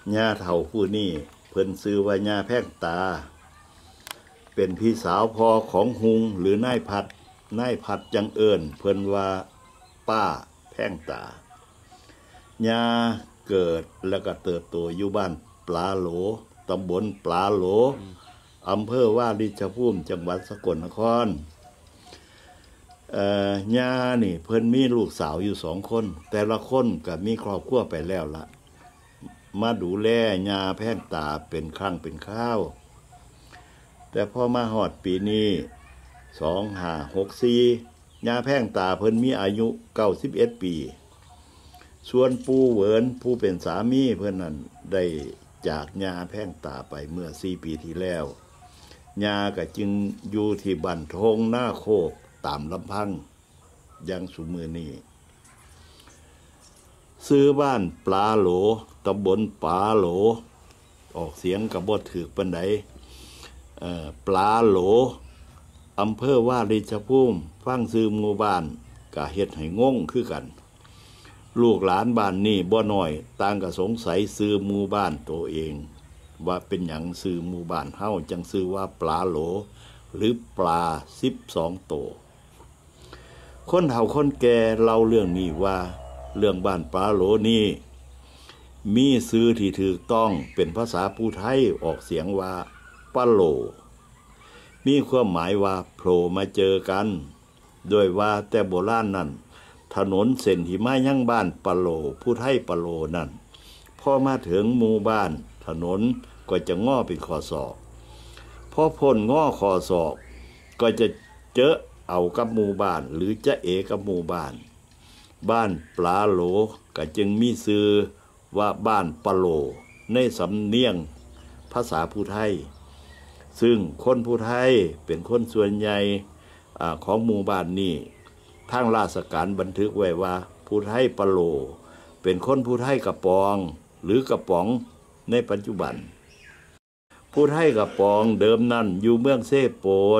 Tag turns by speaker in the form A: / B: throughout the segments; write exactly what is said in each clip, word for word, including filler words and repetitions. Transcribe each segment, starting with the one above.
A: ย่าเฒ่าผู้นี้เพิ่นชื่อว่าย่าแพงตาเป็นพี่สาวพ่อของหุงหรือนายพัดนายพัดจังเอิญเพิ่นว่าป้าแพงตาย่าเกิดแล้วก็เติบโตอยู่บ้านปลาโหลตำบลปลาโหลอำเภอวาริชภูมิจังหวัดสกลนครเอ่อย่านี่เพิ่นมีลูกสาวอยู่สองคนแต่ละคนก็มีครอบครัวไปแล้วละมาดูแลย่าแพงตาเป็นครั้งเป็นคราวแต่พอมาฮอดปีนี้สองพันห้าร้อยหกสิบสี่ย่าแพงตาเพิ่นมีอายุเก้าสิบเอ็ดปีส่วนปู่เหวินผู้เป็นสามีเพิ่นนั้นได้จากย่าแพงตาไปเมื่อสี่ปีที่แล้วย่าก็จึงอยู่ที่บ้านทงหน้าโคกตามลำพังยังสุมือนี้ซื้อบ้านปลาโหลตำบลปลาโหลออกเสียงกับบทถือปันไดปลาโหลอำเภอวาริชภูมิฟังซื้อหมู่บ้านกะเฮ็ดให้งงคือกันลูกหลานบ้านนี่บ่น้อยต่างก็สงสัยซื้อหมู่บ้านตัวเองว่าเป็นหยังซื้อหมู่บ้านเฮาจังซื้อว่าปลาโหลหรือปลาสิบสองโตคนเฒ่าคนแก่เล่าเรื่องนี้ว่าเรื่องบ้านปลาโหลนี้มีชื่อที่ถูกต้องเป็นภาษาภูไทยออกเสียงว่าปะโหลมีความหมายว่าโผล่มาเจอกันโดยว่าแต่โบราณนั้นถนนเส้นที่มายังบ้านปะโหลผู้ไทยปะโหลนั้นพอมาถึงหมู่บ้านถนนก็จะง้อเป็นข้อศอกพอพ้นง้อข้อศอกก็จะเจอเอากับหมู่บ้านหรือจะเอกับหมู่บ้านบ้านปลาโหลก็จึงมีชื่อว่าบ้านปะโหลในสำเนียงภาษาภูไทยซึ่งคนภูไทยเป็นคนส่วนใหญ่ของหมู่บ้านนี้ทางราชการบันทึกไว้ว่าภูไทยปะโหลเป็นคนภูไทยกระปองหรือกระป๋องในปัจจุบันภูไทยกระปองเดิมนั้นอยู่เมืองเซโปน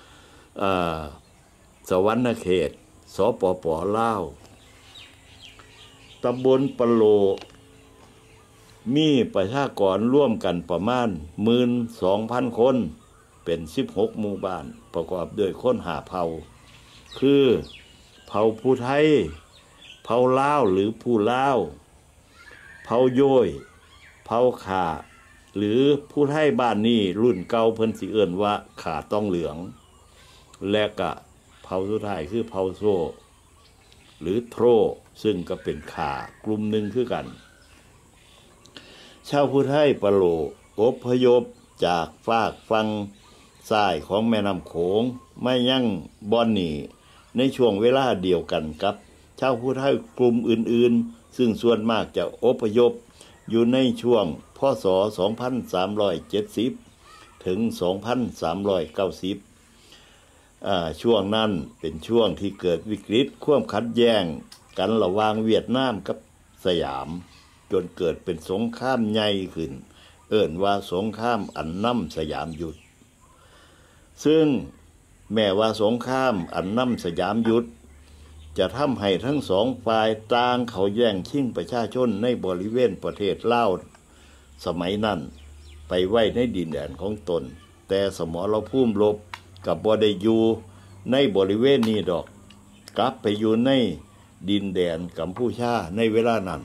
A: สวรรณเขตสปป.ลาวตำบลปะโหลมีประชากรร่วมกันประมาณ หนึ่งหมื่นสองพัน คนเป็นสิบหกหมู่บ้านประกอบด้วยคนห้าเผ่าคือเผ่าภูไทยเผ่าลาวหรือผู้ลาวเผ่าโย้ยเผ่าขาหรือผู้ไทยบ้านนี้รุ่นเก่าเพิ่นสิเอิ้นว่าขาต้องเหลืองและก็เผ่าสุดท้ายคือเผ่าโซหรือโทรซึ่งก็เป็นขากลุ่มหนึ่งคือกันชาวภูไทยปะโหลอพยพจากฝากฝั่งซ้ายของแม่น้ำโขงไม่ยั่งบ่อนนี่ในช่วงเวลาเดียวกันกับชาวภูไทยกลุ่มอื่นๆซึ่งส่วนมากจะอพยพอยู่ในช่วงพ.ศ. สองพันสามร้อยเจ็ดสิบถึงสองพันสามร้อยเก้าสิบอ่าช่วงนั้นเป็นช่วงที่เกิดวิกฤตความขัดแย้งกันระหว่างเวียดนามกับสยามจนเกิดเป็นสงครามใหญ่ขึ้นเอิ้นว่าสงครามอันนำสยามยุทธซึ่งแม้ว่าสงครามอันนำสยามยุทธจะทำให้ทั้งสองฝ่ายต่างเขาแย่งชิงประชาชนในบริเวณประเทศลาวสมัยนั้นไปไว้ในดินแดนของตนแต่สมรภูมิรบกับบ่ได้อยู่ในบริเวณนี้ดอกกลับไปอยู่ในดินแดนกัมพูชาในเวลานั้น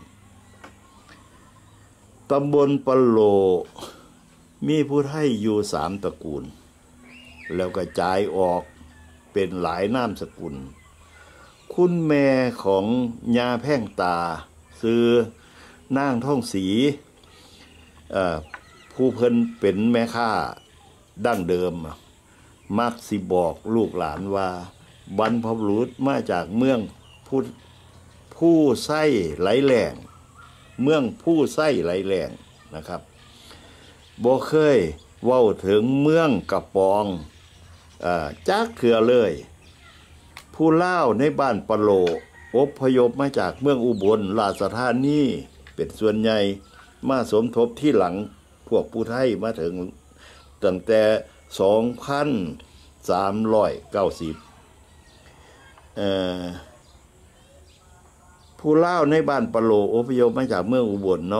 A: ตำบลปะโหลมีผู้ไทยอยู่สามตระกูลแล้วกระจายออกเป็นหลายนามสกุลคุณแม่ของย่าแพงตาซื้อนางท่องศรีผู้เพิ่นเป็นแม่ค้าดั้งเดิมมักสิบอกลูกหลานว่าบรรพบุรุษมาจากเมืองผู้ผู้ไส้ไหลแหลงเมืองผู้ไส้ไหลแหลงนะครับบ่เคยเว้าถึงเมืองกระปองอ่าจักเถื่อเลยผู้ลาวในบ้านปะโหลอพยพมาจากเมืองอุบลราชธานีเป็นส่วนใหญ่มาสมทบที่หลังพวกผู้ไทยมาถึงตั้งแต่สองพันสามร้อยเก้าสิบเอ่อผู้ลาวในบ้านปะโหลอพยพมาจากเมืองอุบลเนาะ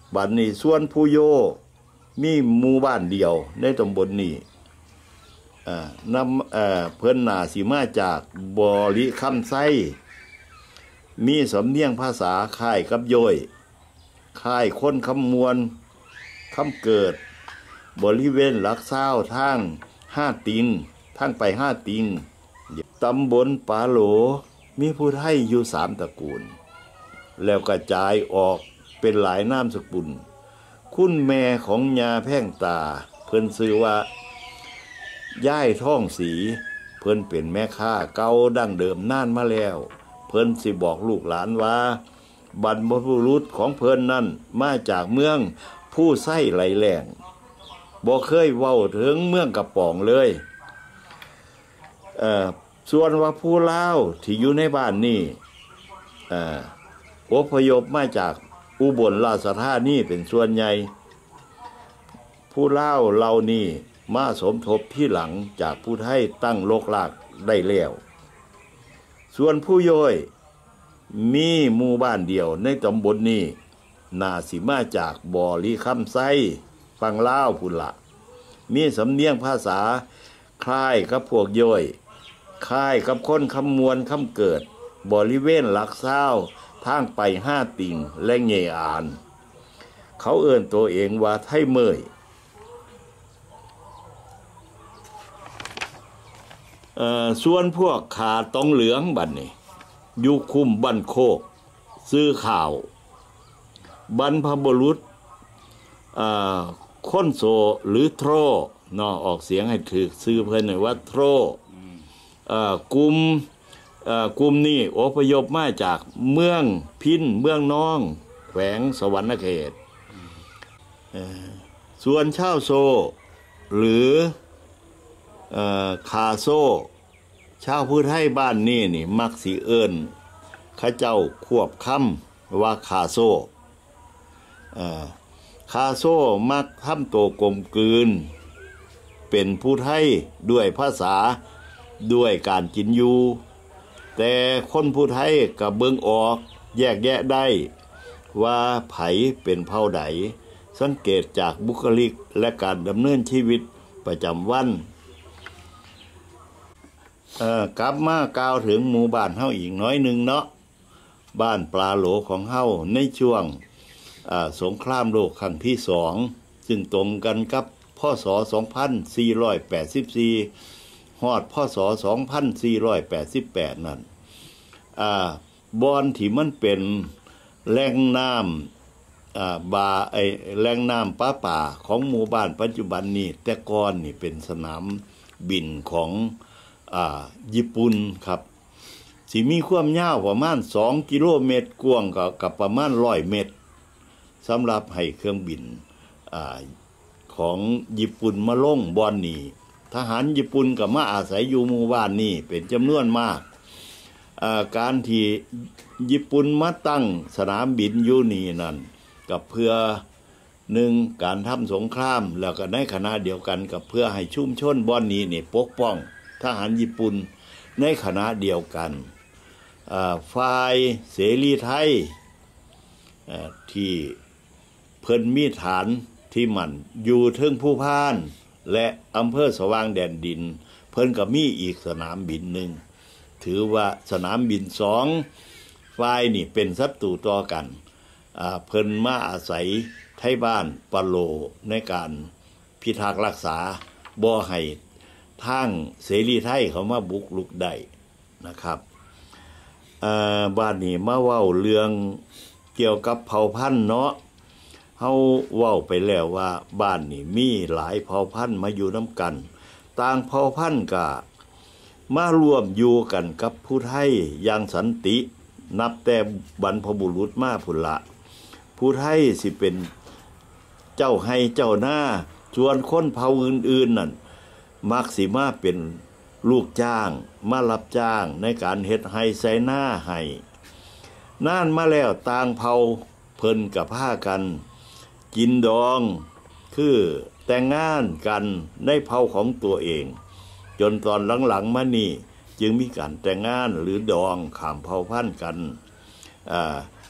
A: บัดนี้ส่วนผู้โยมีหมู่บ้านเดียวในตำบลนี้อ่านำเอ่อเพิ่นน่าสิมาจากบริคำไส้มีสำเนียงภาษาคล้ายกับโยยคล้ายคนคำมวลคำเกิดบริเวณหลักเศร้าทางห้าติงทางไปห้าติงตำบลปาโหลมีผู้ไทยอยู่สามตระกูลแล้วกระจายออกเป็นหลายนามสกุลคุณแม่ของยาแพ่งตาเพิ่นชื่อว่าย่ายท่องสีเพิ่นเป็นแม่ค้าเก่าดั้งเดิมนานมาแล้วเพิ่นสิบอกลูกหลานว่าบรรพบุรุษของเพิ่นนั่นมาจากเมืองผู้ไส้ไหลแหลงบ่เคยเว้าถึงเมืองกระป๋องเลยเอ่อส่วนว่าผู้ลาวที่อยู่ในบ้านนี่เอ่ออพยพมาจากอุบลราชธานีเป็นส่วนใหญ่ผู้ลาวเหล่านี้มาสมทบที่หลังจากผู้ไทยตั้งโลกลากได้แล้วส่วนผู้ย่อยมีหมู่บ้านเดียวในตำบลนี้น่าสิมาจากบ่อลีคำไส้ฟังลาวพุ่นละมีสำเนียงภาษาคล้ายกับพวกย่อยคล้ายกับคนคำมวลคำเกิดบริเวณหลักเศร้าทางไปห้าติ่งและเงยอานเขาเอิ่นตัวเองว่าไทยเมยเอ่อส่วนพวกขาตองเหลืองบัดนี้อยู่คุมบันโคกซื้อข่าวบรรพบุรุษเอ่อค้นโซหรือโทรเนาะออกเสียงให้ถูกซื้อเพิ่นหน่อยว่าโทรเอ่อกลุ่มเอ่อกลุ่มนี้อพยพมาจากเมืองพินเมืองน้องแขวงสวรรณเขตเอ่อส่วนชาวโซหรือเอ่อคาโซชาวพื้นไทยบ้านนี่นี่มักสิเอิ้นข้าเจ้าควบคำว่าคาโซเอ่อคาโซมักทำตัวกลมกลืนเป็นผู้ไทยด้วยภาษาด้วยการกินอยู่แต่คนผู้ไทยกับเบิ่งออกแยกแยะได้ว่าไผเป็นเผ่าใดสังเกตจากบุคลิกและการดำเนินชีวิตประจำวันเอ่อกลับมากล่าวถึงหมู่บ้านเฮาอีกน้อยหนึ่งเนาะบ้านปลาโหลของเฮาในช่วงสงครามโลกครั้งที่สองซึ่งตรงกันกับพ.ศ. สองพันสี่ร้อยแปดสิบสี่ฮอดพ.ศ. สองพันสี่ร้อยแปดสิบแปดนั่นอ่าบอนที่มันเป็นแหล่งน้ำอ่าบาไอแหล่งน้ำป่าป่าของหมู่บ้านปัจจุบันนี้แต่ก่อนนี่เป็นสนามบินของอ่าญี่ปุ่นครับสิมีความยาวประมาณสองกิโลเมตรกว้างกับกับประมาณร้อยเมตรสำหรับให้เครื่องบินอ่าของญี่ปุ่นมาลงบอนนี่ทหารญี่ปุ่นก็มาอาศัยอยู่หมู่บ้านนี่เป็นจำนวนมากอ่าการที่ญี่ปุ่นมาตั้งสนามบินอยู่นี่นั่นกับเพื่อหนึ่งการทำสงครามแล้วก็ในขณะเดียวกันกับเพื่อให้ชุมชนบอนนี้นี่ปกป้องทหารญี่ปุ่นในขณะเดียวกันฝ่ายเสรีไทยที่เพิ่นมีฐานที่มันอยู่เทิงผู้พานและอำเภอสว่างแดนดินเพิ่นก็มีอีกสนามบินหนึ่งถือว่าสนามบินสองฝ่ายนี่เป็นศัตรูต่อกันเพิ่นมาอาศัยไทยบ้านปะโลในการพิทักษ์รักษาบ่ให้ทางเสรีไทยเขามาบุกลุกได้นะครับบ้านนี้มาเว้าเรื่องเกี่ยวกับเผ่าพันธุ์เนาะเฮาเว้าไปแล้วว่าบ้านนี้มีหลายเผ่าพันธุ์มาอยู่น้ำกันต่างเผ่าพันธุ์ก็มารวมอยู่กันกับผู้ไทยอย่างสันตินับแต่บรรพบุรุษมาพุ่นละผู้ไทยสิเป็นเจ้าให้เจ้าหน้าส่วนคนเผ่าอื่นๆนั่นมักสิมาเป็นลูกจ้างมารับจ้างในการเฮ็ดไร่ไสนาให้นานมาแล้วต่างเผ่าเพิ่นกับพากันกินดองคือแต่งงานกันในเผ่าของตัวเองจนตอนหลังๆมานี่จึงมีการแต่งงานหรือดองข้ามเผ่าพันธุ์กันอ่า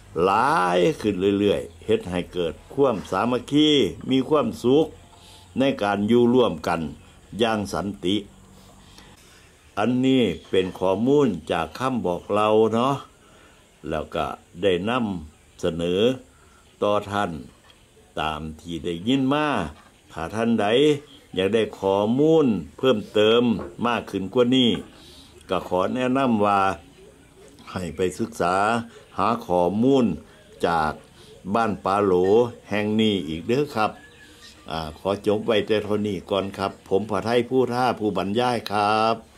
A: หลายขึ้นเรื่อยๆเฮ็ดให้เกิดความสามัคคีมีความสุขในการอยู่ร่วมกันอย่างสันติ อันนี้เป็นข้อมูลจากคำบอกเราเนาะแล้วก็ได้นำเสนอต่อท่านตามที่ได้ยินมาถ้าท่านใดอยากได้ข้อมูลเพิ่มเติมมากขึ้นกว่านี้ก็ขอแนะนำว่าให้ไปศึกษาหาข้อมูลจากบ้านปาโหลแห่งนี้อีกเด้อครับอ่าขอจบไว้แต่เท่านี้ก่อนครับผมพระไทยผู้ท่าผู้บรรยายครับ